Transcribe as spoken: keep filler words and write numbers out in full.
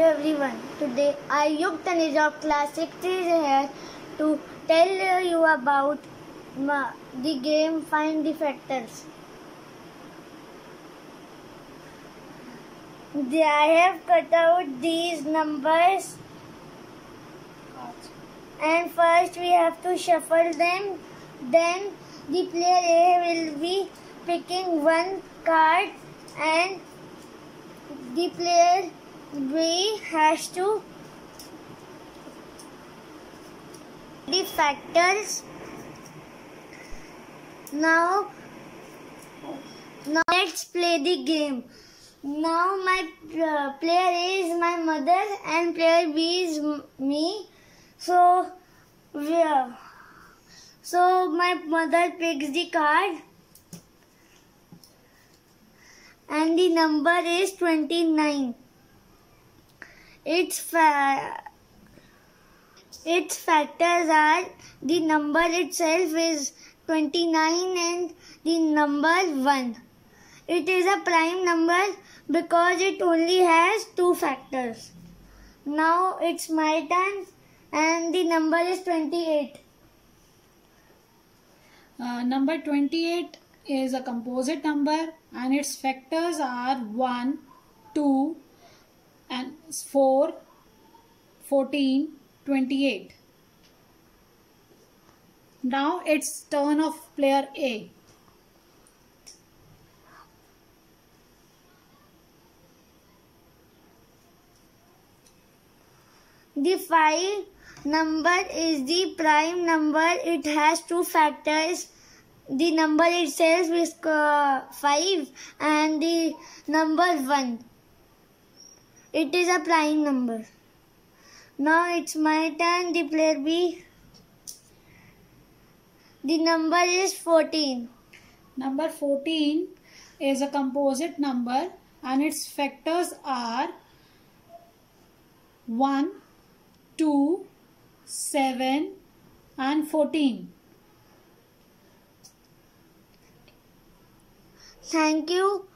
Hello everyone, today Ayub Taniz of class six is here to tell you about the game Find the Factors. I have cut out these numbers and first we have to shuffle them. Then the player A will be picking one card and the player B has to the factors. Now, now let's play the game. Now my uh, player A is my mother and player B is me. So, yeah. So my mother picks the card and the number is twenty-nine. Its fa its factors are the number itself is twenty-nine and the number one. It is a prime number because it only has two factors. Now it's my turn and the number is twenty-eight. Uh, number twenty-eight is a composite number and its factors are one, two and four, fourteen, twenty-eight. Now it's turn of player A. The five number is the prime number. It has two factors. The number itself is uh, five and the number one. It is a prime number. Now it's my turn. The player B. The number is fourteen. Number fourteen is a composite number and its factors are one, two, seven and fourteen. Thank you.